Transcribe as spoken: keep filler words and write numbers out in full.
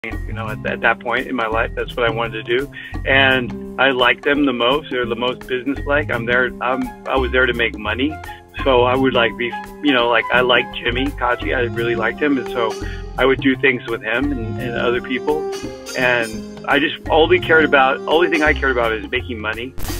You know, at, at that point in my life, that's what I wanted to do, and I like them the most. They're the most business-like. I'm there. I'm. I was there to make money, so I would like be. You know, like I like Jimmy Kaji. I really liked him, and so I would do things with him and, and other people. And I just only cared about. Only thing I cared about is making money.